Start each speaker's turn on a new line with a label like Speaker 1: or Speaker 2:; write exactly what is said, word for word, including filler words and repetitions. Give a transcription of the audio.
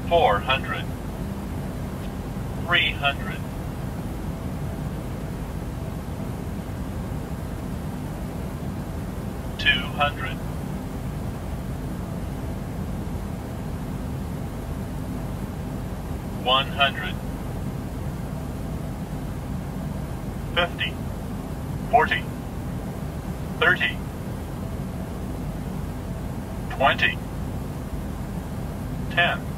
Speaker 1: four hundred, three hundred, two hundred, one hundred, fifty, forty, thirty, twenty, ten.